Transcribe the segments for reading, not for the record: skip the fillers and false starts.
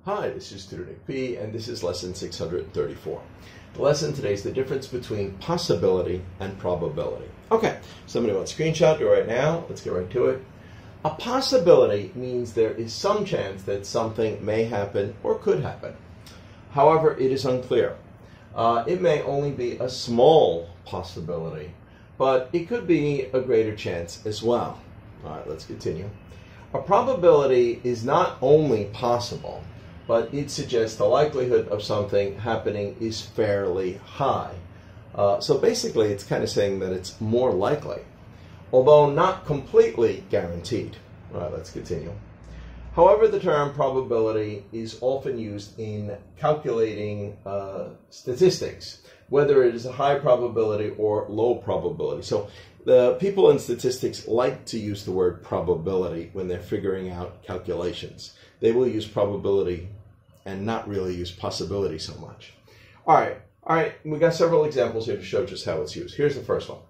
Hi, this is Tutor P, and this is lesson 634. The lesson today is the difference between possibility and probability. Okay, somebody wants a screenshot, do it right now. Let's get right to it. A possibility means there is some chance that something may happen or could happen. However, it is unclear. It may only be a small possibility, but it could be a greater chance as well. All right, let's continue. A probability is not only possible, but it suggests the likelihood of something happening is fairly high. So basically, it's kind of saying that it's more likely, although not completely guaranteed. All right, let's continue. However, the term probability is often used in calculating statistics, whether it is a high probability or low probability. So the people in statistics like to use the word probability when they're figuring out calculations. They will use probability and not really use possibility so much. All right, we got several examples here to show just how it's used. Here's the first one.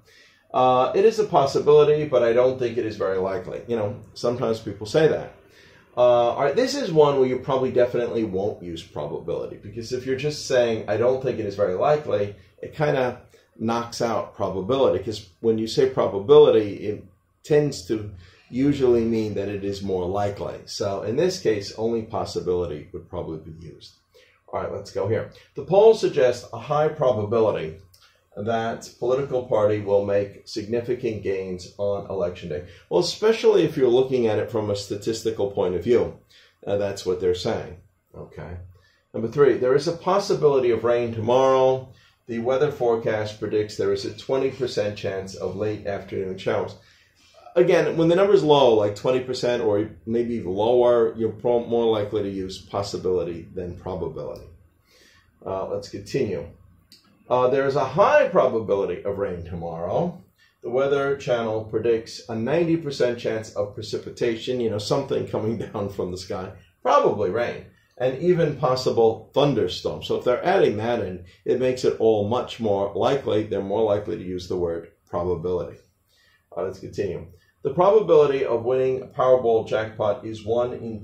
It is a possibility, but I don't think it is very likely. You know, sometimes people say that. All right, this is one where you probably definitely won't use probability, because if you're just saying, I don't think it is very likely, it kind of knocks out probability, because when you say probability, it tends to usually mean that it is more likely. So in this case, only possibility would probably be used. All right, let's go here. The polls suggest a high probability that political party will make significant gains on election day. Well, especially if you're looking at it from a statistical point of view, that's what they're saying. Okay. Number 3, there is a possibility of rain tomorrow. The weather forecast predicts there is a 20% chance of late afternoon showers. Again, when the number is low, like 20% or maybe even lower, you're more likely to use possibility than probability. Let's continue. There is a high probability of rain tomorrow. The Weather Channel predicts a 90% chance of precipitation, you know, something coming down from the sky, probably rain, and even possible thunderstorms. So if they're adding that in, it makes it all much more likely. They're more likely to use the word probability. Let's continue. The probability of winning a Powerball jackpot is 1 in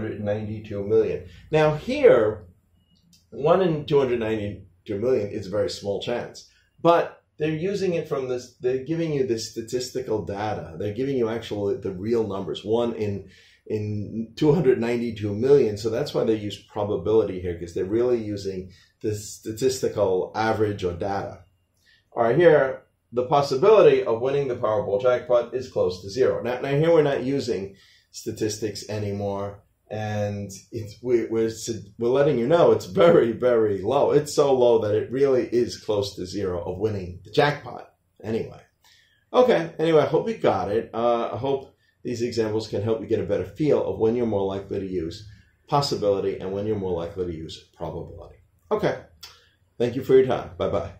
292 million. Now here, 1 in 292 million is a very small chance, but they're using it from this, they're giving you this statistical data. They're giving you actually the real numbers, 1 in 292 million. So that's why they use probability here, because they're really using the statistical average or data. All right, here, the possibility of winning the Powerball jackpot is close to 0. Now here we're not using statistics anymore, and we're letting you know it's very, very low. It's so low that it really is close to 0 of winning the jackpot. Anyway, okay. Anyway, I hope you got it. I hope these examples can help you get a better feel of when you're more likely to use possibility and when you're more likely to use probability. Okay. Thank you for your time. Bye-bye.